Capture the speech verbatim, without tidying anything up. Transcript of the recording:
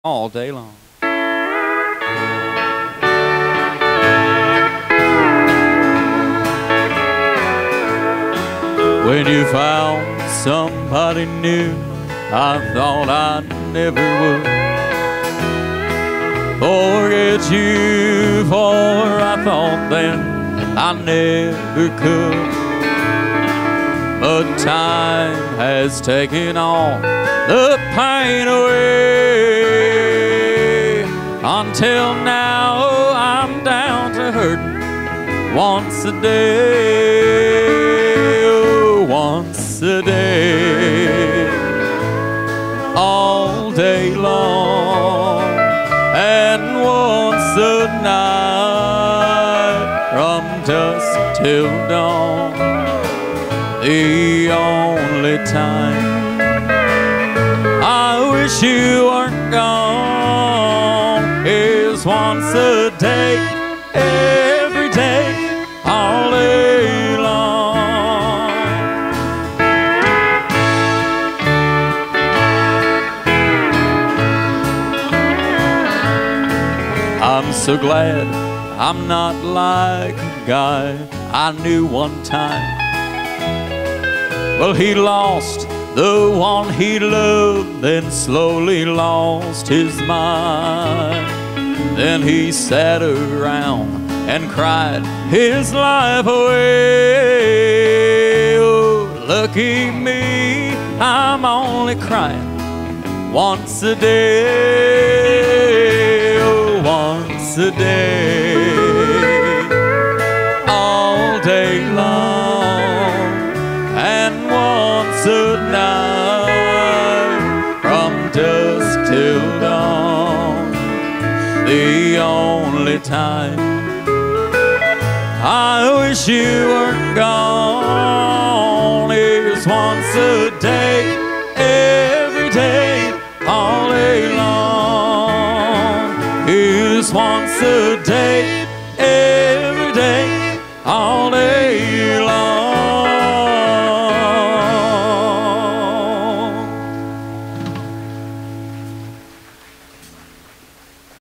all day long. When you found somebody new, I thought I never would forget you, for I thought then I never could. But time has taken all the pain away, until now I'm down to hurting once a day, oh, once a day, all day long, and once a night, from dusk till dawn. The only time I wish you weren't gone is once a day, every day, all day long. I'm so glad I'm not like a guy I knew one time. Well, he lost the one he loved, then slowly lost his mind. Then he sat around and cried his life away. Oh, lucky me, I'm only crying once a day, oh, once a day, all day long, and once a night, from dusk till dawn. The only time I wish you weren't gone is once a day, every day, all day long. Is once a day, every day, all day